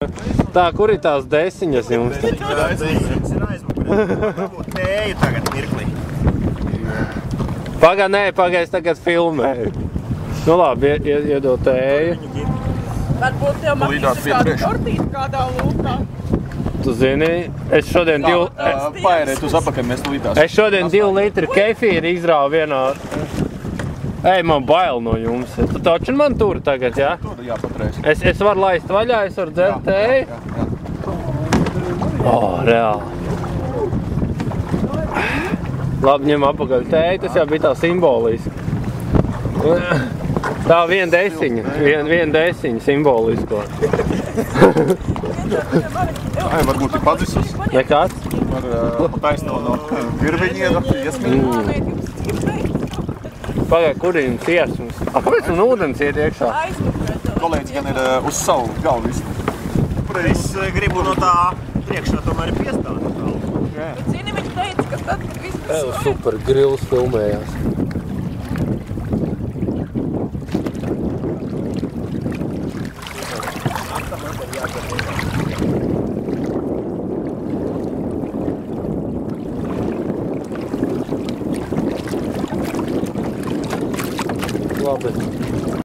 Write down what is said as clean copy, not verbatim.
Tā, kur ir tās desiņas jums? Tēju tagad mirklī. Pagā, es tagad filmēju. Nu labi, iedod tēju. Varbūt tev maksīs kādu tortīti kādā lūkā. Tu zini, es šodien Paēriet uz apakaļ, mēs tūlītās. Es šodien 2 litri kefīru izrāvu vienā. Ej, man bail no jums. Tu taču man tur tagad, jā? Tur, jā, patreiz. Es varu laist vaļā, es varu dzert tēju? Jā. Reāli. Labi, ņem apakaļ tēju, tas jau bija tā simboliski. Tā viena desiņa simbolisko. Ai, varbūt ir padzisus. Nekāds? Var taisno no virviņieda, iesmīt. Pagaid, kur ir jums iesums? Kāpēc man ūdens iet iekšā? Kolēģis gan ir uz savu galvu visu. Es gribu no tā priekšā tomēr ir piestāt. Zini, viņi teica, ka tad, kad viss būs Super grils filmējās. Labi.